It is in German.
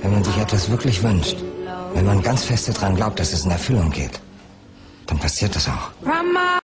Wenn man sich etwas wirklich wünscht, wenn man ganz fest daran glaubt, dass es in Erfüllung geht, dann passiert das auch.